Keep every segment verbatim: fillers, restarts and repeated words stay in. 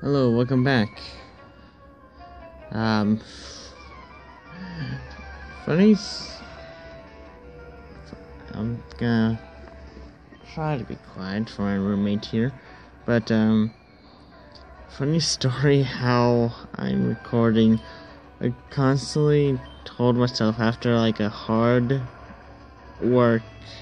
Hello, welcome back. Um, funny. s- I'm gonna try to be quiet for my roommate here, but um, funny story how I'm recording. I constantly told myself after like a hard work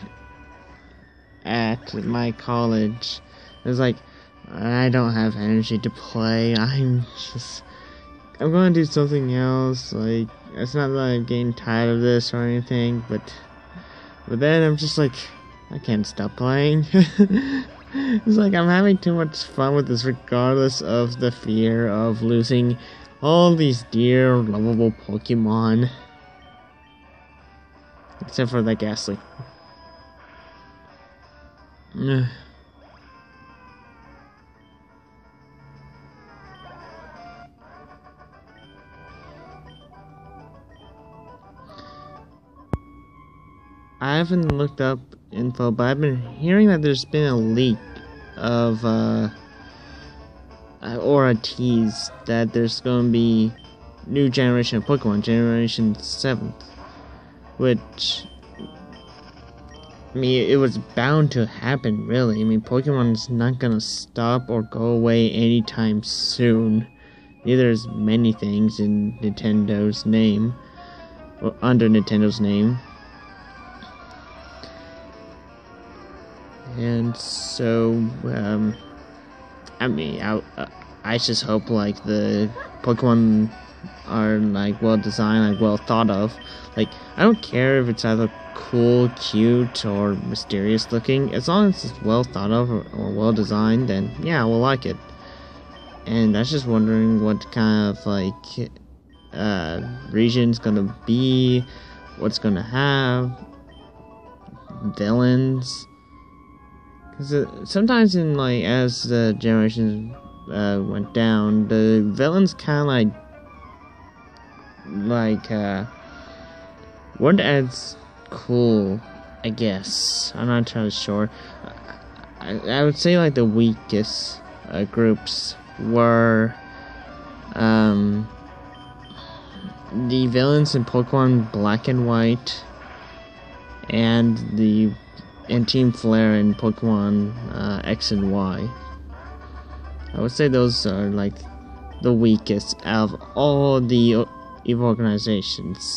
at my college, it was like, I don't have energy to play. I'm just, I'm gonna do something else. Like, it's not that I'm getting tired of this or anything, but, but then I'm just like, I can't stop playing. It's like I'm having too much fun with this, regardless of the fear of losing all these dear, lovable Pokemon. Except for that Ghastly. Ugh. I haven't looked up info, but I've been hearing that there's been a leak of, uh, or a tease that there's going to be new generation of Pokemon, Generation seventh, which, I mean, it was bound to happen, really. I mean, Pokemon is not going to stop or go away anytime soon. Neither is many things in Nintendo's name, or under Nintendo's name. And so, um, I mean, I, I just hope, like, the Pokemon are, like, well designed, like, well thought of. Like, I don't care if it's either cool, cute, or mysterious looking. As long as it's well thought of or, or well designed, then, yeah, we'll like it. And I was just wondering what kind of, like, uh, region's gonna be, what's gonna have, villains. Because uh, sometimes in, like, as the generations uh, went down, the villains kind of like, like, uh, weren't as cool, I guess. I'm not entirely sure. I, I would say, like, the weakest uh, groups were, um, the villains in Pokemon Black and White, and the and Team Flare in Pokemon uh, X and Y. I would say those are like the weakest out of all the evil organizations.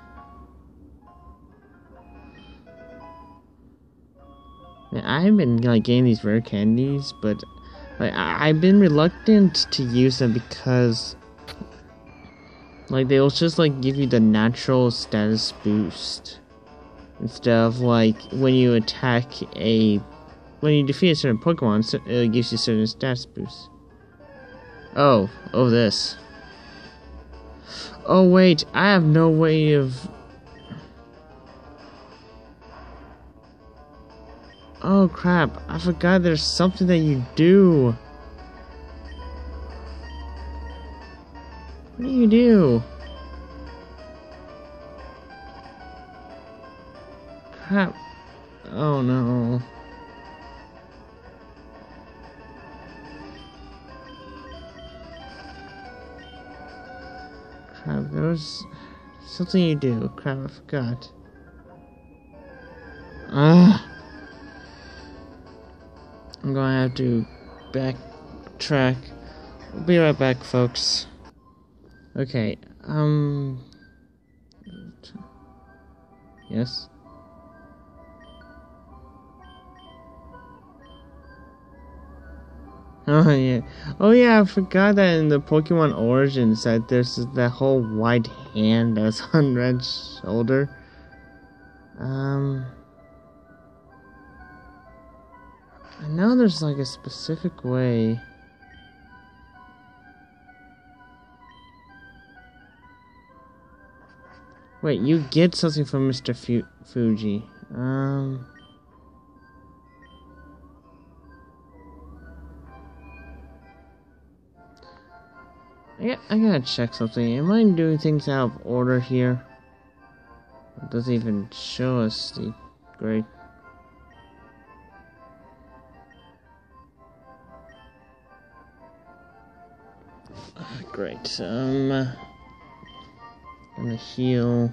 Man, I've been like getting these rare candies, but like I I've been reluctant to use them because like they'll just like give you the natural status boost. Instead of, like, when you attack a... When you defeat a certain Pokemon, it gives you certain stats boosts. Oh. Oh, this. Oh, wait. I have no way of... Oh, crap. I forgot there's something that you do. What do you do? Crap. Oh no. Crap, there was something you do. Crap, I forgot. Ah. I'm gonna have to backtrack. We'll be right back, folks. Okay, um... Yes? Oh yeah, oh yeah, I forgot that in the Pokemon Origins that there's that whole white hand that's on Red's shoulder. Um, I know there's like a specific way. Wait, you get something from Mister Fu Fuji. Um. I, got, I gotta check something. Am I doing things out of order here? It doesn't even show us the great. Great. Um, I'm gonna heal.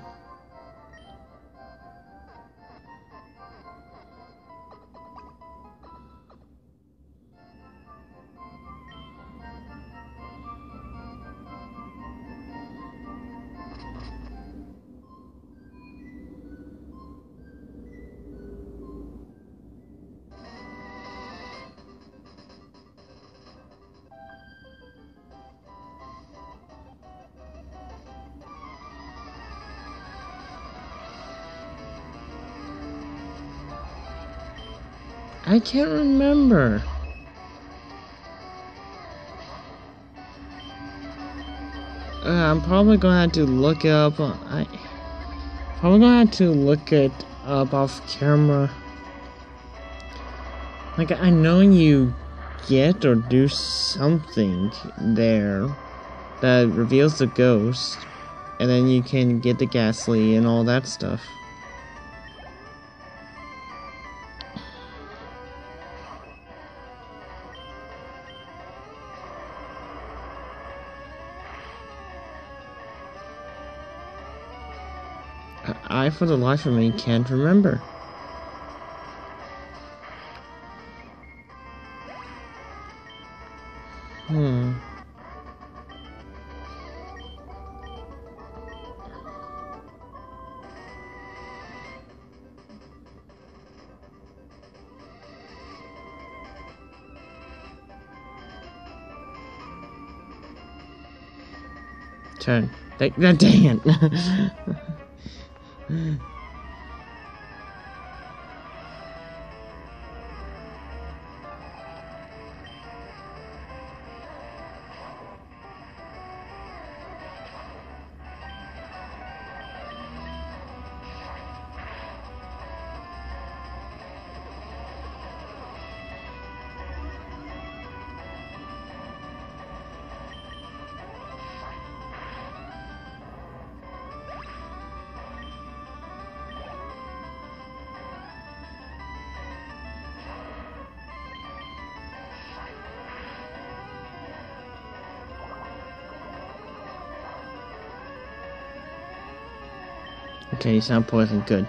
I can't remember. Uh, I'm probably gonna have to look it up. On, I probably gonna have to look it up off camera. Like, I know you get or do something there that reveals the ghost, and then you can get the ghastly and all that stuff. I, for the life of me, can't remember. Hmm. Turn. Dang it. Okay, he's not poisoned. Good.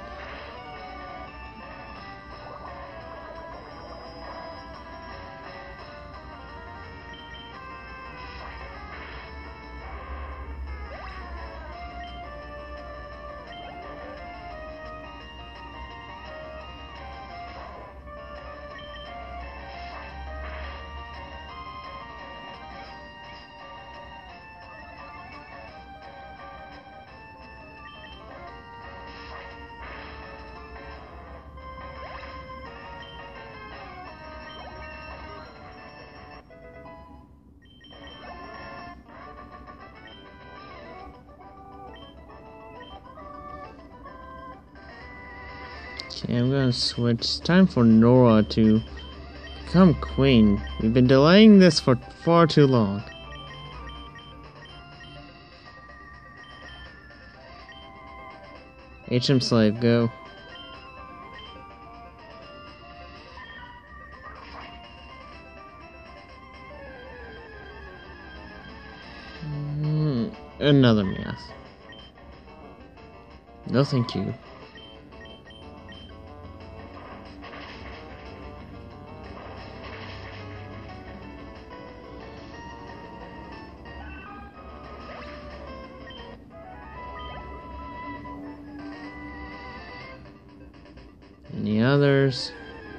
Okay, I'm gonna switch. It's time for Nora to become queen. We've been delaying this for far too long. H M slave, go. Mm, another math. No, thank you. Any others?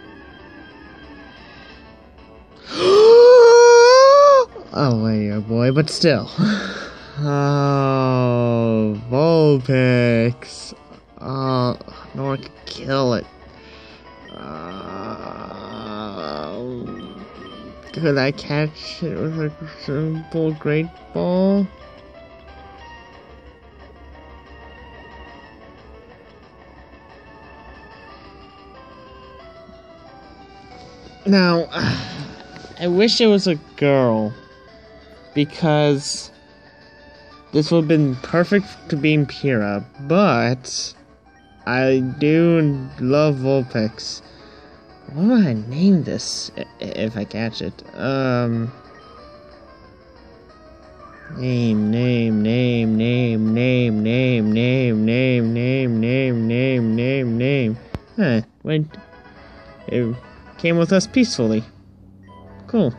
Oh, wait, oh boy, but still. Oh, Vulpix. Oh, Nora could kill it. Uh, could I catch it with a simple great ball? Now, I wish it was a girl, because this would have been perfect to be Pyrrha, but I do love Vulpix. What do I name this, if I catch it? Um... Name, name, name, name, name, name, name, name, name, name, name, name, name. Huh, went. It came with us peacefully. Cool.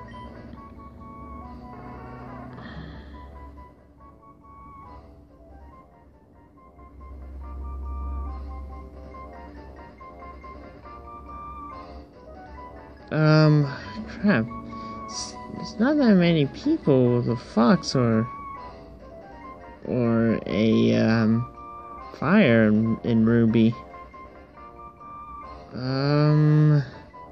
Um, crap. It's, it's not that many people with a fox or or a um fire in, in Ruby. Um.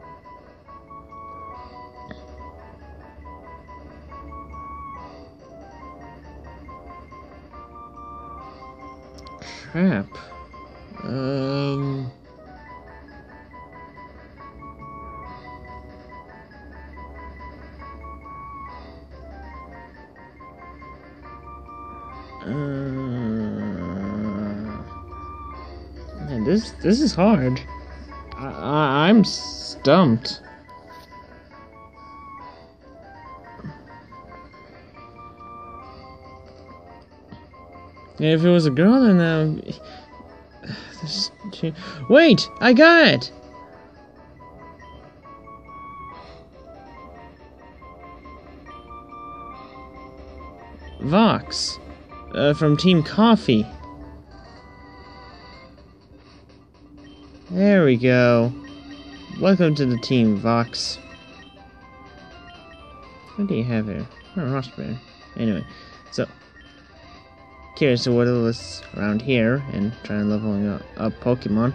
Crap. Um. Uh, man, this this is hard. I, I I'm stumped. Yeah, if it was a girl, then uh, this, she, wait, I got it. Vox. Uh, from Team Coffee. There we go. Welcome to the team, Vox. What do you have here? Oh, Rossbear. Anyway, so curious to what it was around here and trying leveling up, up Pokemon.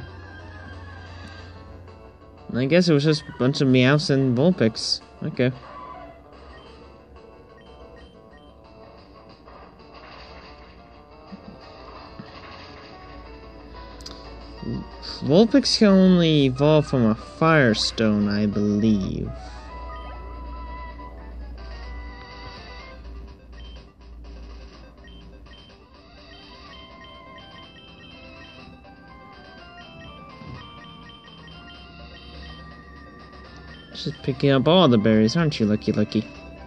And I guess it was just a bunch of Meowths and Vulpix. Okay. Vulpix can only evolve from a Firestone, I believe. Just picking up all the berries, aren't you, Lucky Lucky?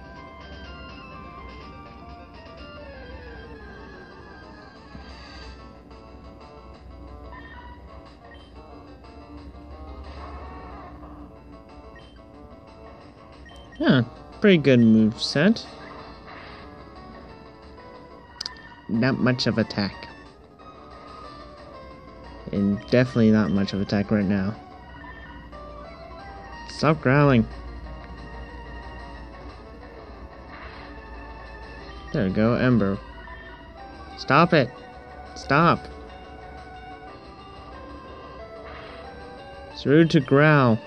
Yeah, pretty good moveset. Not much of attack. And definitely not much of attack right now. Stop growling. There we go, Ember. Stop it. Stop. It's rude to growl.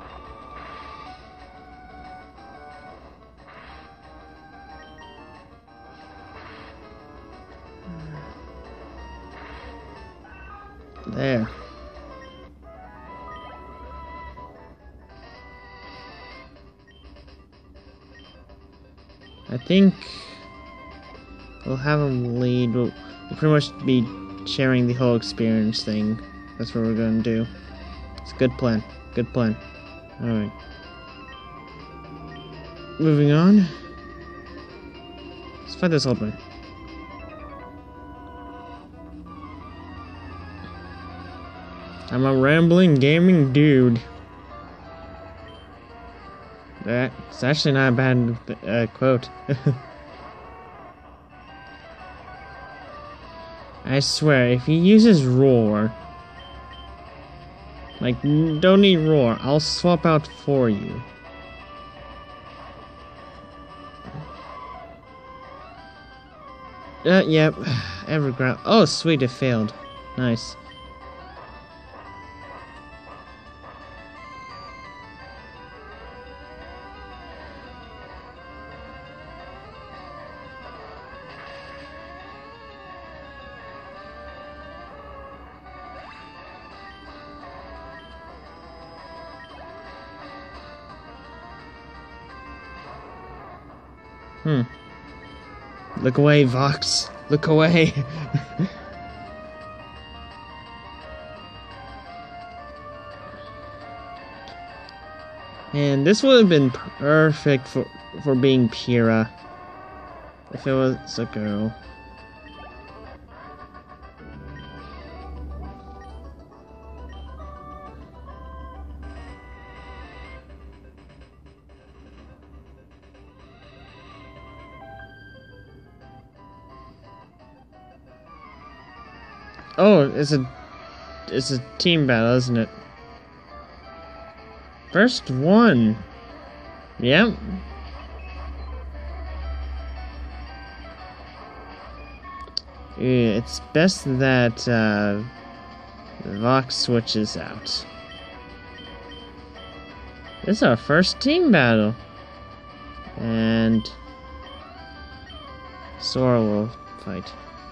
There. I think we'll have him lead. We'll, we'll pretty much be sharing the whole experience thing. That's what we're gonna do. It's a good plan. Good plan. Alright. Moving on. Let's fight this old man. I'm a rambling gaming dude. That's actually not a bad uh, quote. I swear, if he uses roar, like, don't need roar, I'll swap out for you. Uh, yep, Everground. Oh, sweet, it failed. Nice. Hmm. Look away, Vox. Look away. And this would have been perfect for for being Pyrrha. If it was a girl. Oh, it's a it's a team battle, isn't it? First one. Yep. Yeah, it's best that uh, Vox switches out. This is our first team battle. And Sora will fight.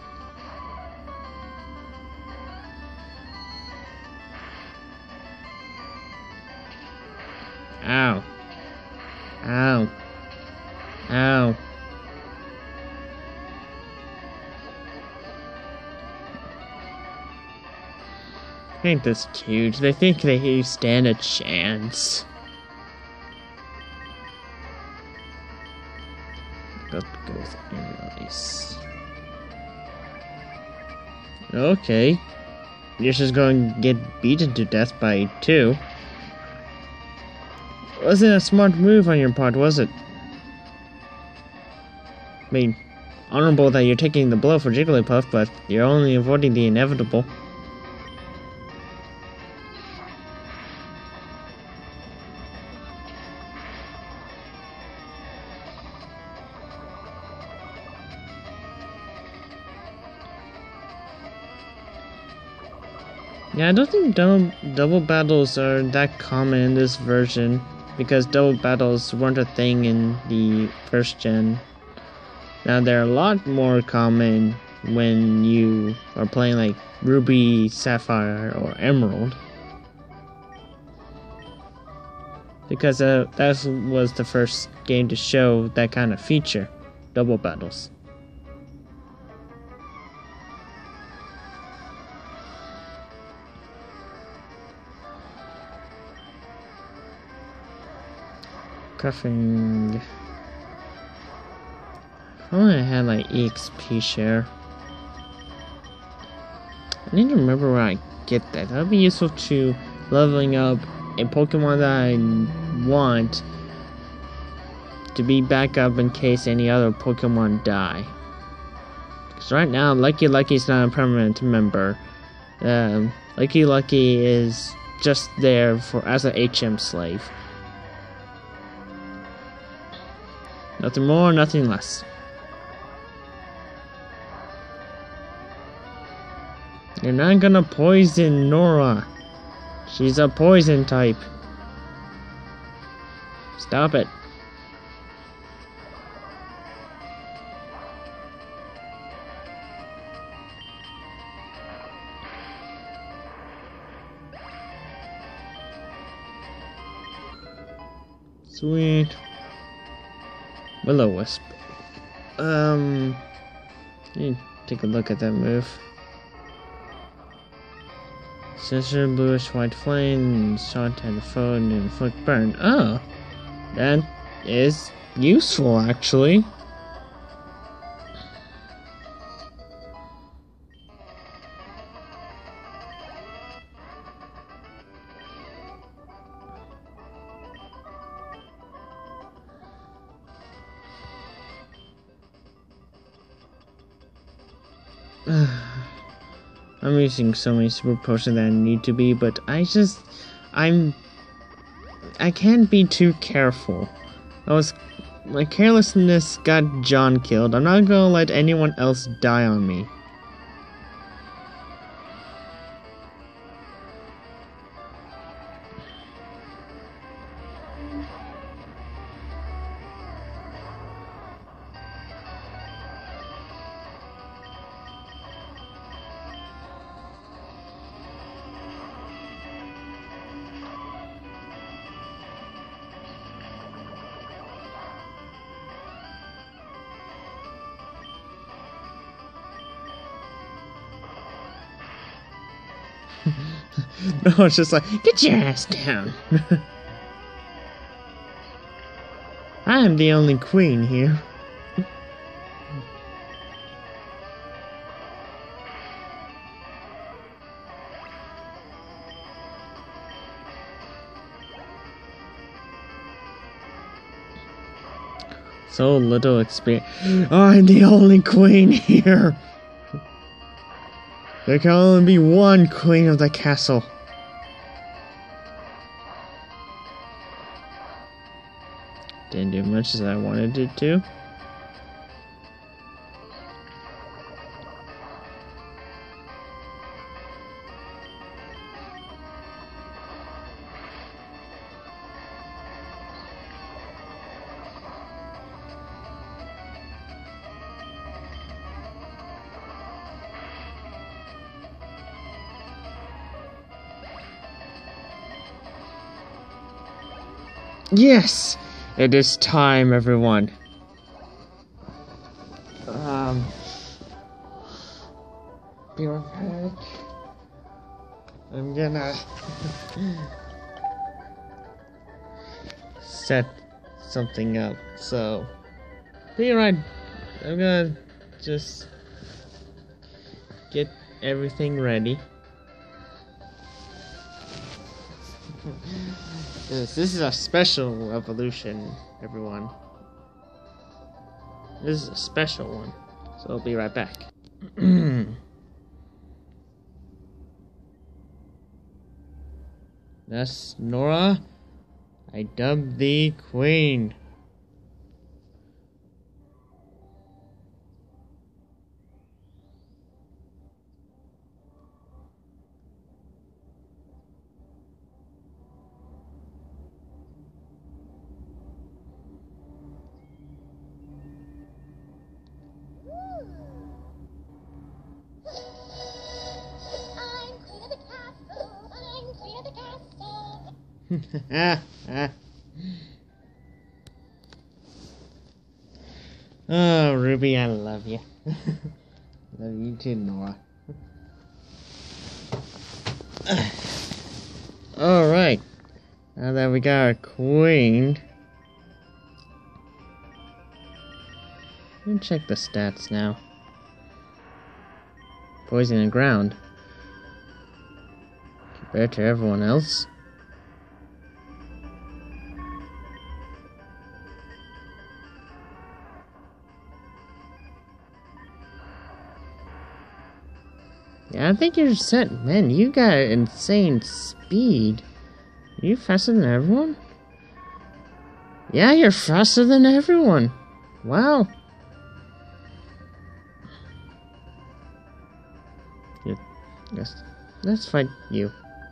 Ow. Ow. Ow. Ain't this cute? They think they stand a chance. Go, go with aerial ace. Okay. You're just going to get beaten to death by two. Wasn't a smart move on your part, was it? I mean, honorable that you're taking the blow for Jigglypuff, but you're only avoiding the inevitable. Yeah, I don't think double, double battles are that common in this version, because double battles weren't a thing in the first gen. Now they're a lot more common when you are playing like Ruby, Sapphire, or Emerald. Because uh, that was the first game to show that kind of feature, double battles. Cuffing. If only I had like E X P share. I need to remember where I get that. That would be useful to leveling up a Pokemon that I want to be back up in case any other Pokemon die. Because right now, Lucky Lucky is not a permanent member. Um, Lucky Lucky is just there for as an H M slave. Nothing more, nothing less. You're not gonna poison Nora. She's a poison type. Stop it. Sweet. Will-O-Wisp. Um, you take a look at that move. Scissor, bluish white flame, shot at the foe and inflict burn. Oh, that is useful actually. I'm using so many super potions that I need to be, but I just, I'm, I can't be too careful. I was, my carelessness got John killed. I'm not gonna let anyone else die on me. No, it's just like, get your ass down. I'm the only queen here. So little experience. I'm the only queen here. There can only be one queen of the castle. Didn't do much as I wanted it to. Yes! It is time, everyone. Um... Be right back. I'm gonna... set something up, so... Be right... I'm gonna just... get everything ready. This, this is a special evolution, everyone. This is a special one. So I'll be right back. Thus, Nora, I dub thee Queen. ah, ah. Oh, Ruby, I love you. Love you too, Nora. Alright. Now that we got our queen. Let me check the stats now. Poison and ground. Compared to everyone else. Yeah, I think you're set. Man, you got insane speed. Are you faster than everyone? Yeah, you're faster than everyone. Wow. Yeah, let's, let's fight you.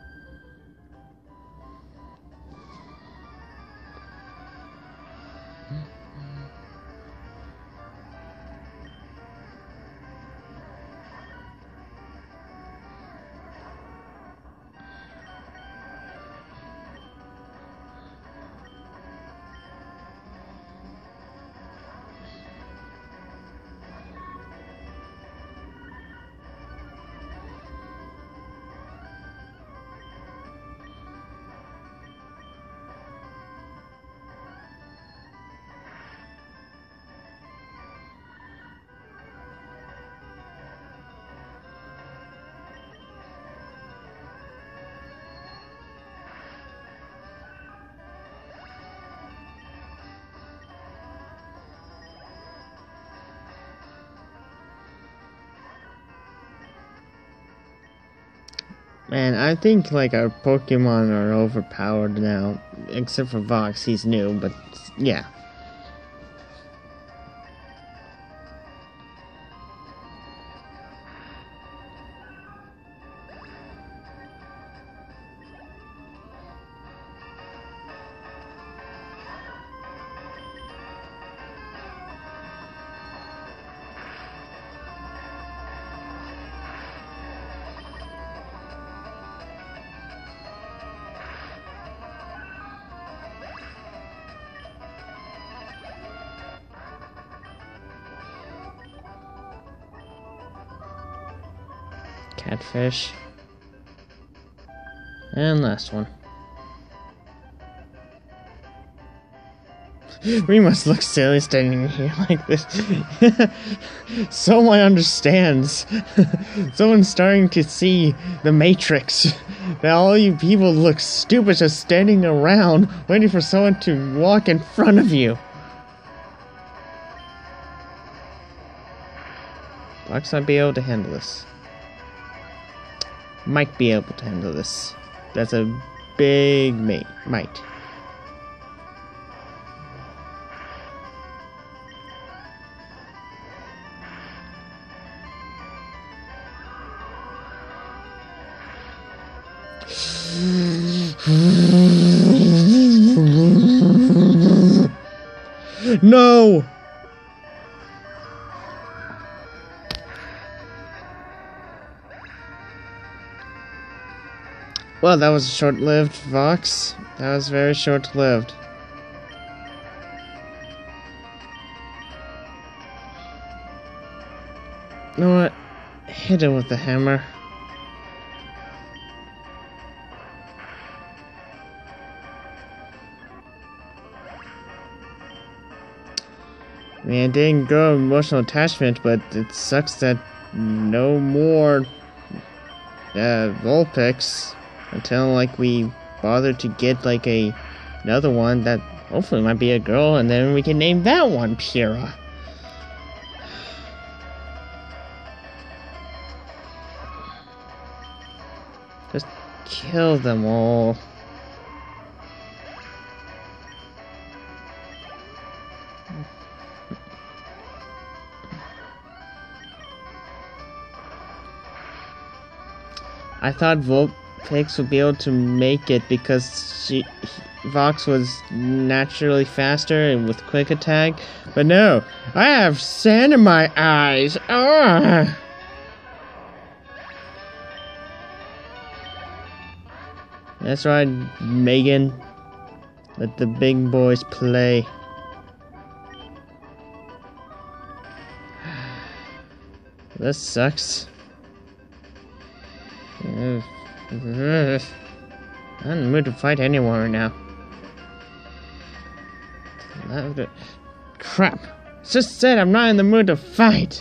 Man, I think like our Pokemon are overpowered now, except for Vox. He's new, but yeah. Catfish. And last one. We must look silly standing here like this. Someone understands. Someone's starting to see the Matrix. That all you people look stupid just standing around waiting for someone to walk in front of you. Fox might be able to handle this. Might be able to handle this. That's a big mate. Might. No! Well, that was short-lived, Vox. That was very short-lived. You know what? Hit him with the hammer. I mean, I didn't grow emotional attachment, but it sucks that no more uh, Vulpix until like we bother to get like a another one that hopefully might be a girl, and then we can name that one Pyrrha. Just kill them all. I thought Vulpix would be able to make it because she, Vox was naturally faster and with quick attack, but no, I have sand in my eyes. Ah! That's right, Megan. Let the big boys play. This sucks. I'm not in the mood to fight anyone right now. Crap! Just said I'm not in the mood to fight!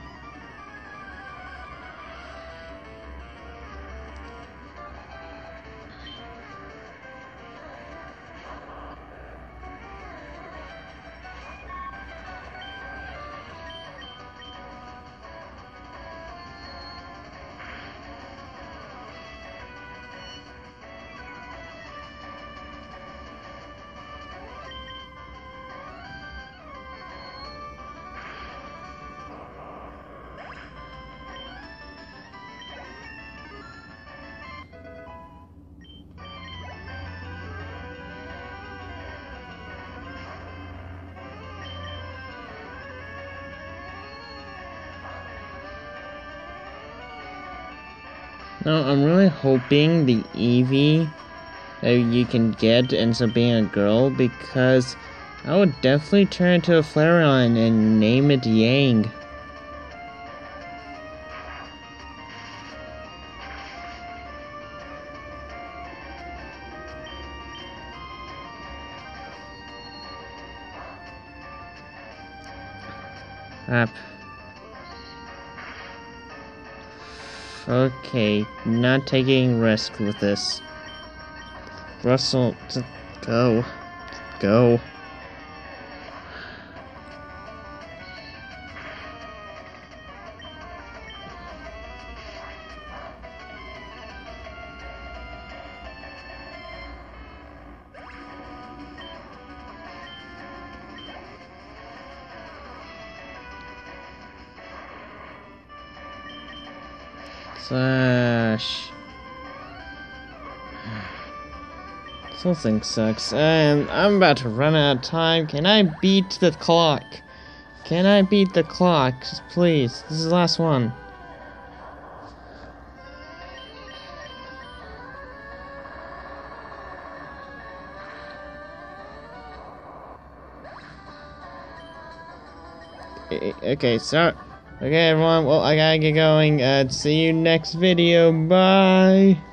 No, I'm really hoping the Eevee that you can get ends up being a girl, because I would definitely turn into a Flareon and name it Yang. Crap. Okay, not taking risk with this. Russell, just go. Go. Slash. This whole thing sucks. And I'm about to run out of time. Can I beat the clock? Can I beat the clock? Please. This is the last one. Okay, so. Okay, everyone. Well, I gotta get going. Uh, see you next video. Bye.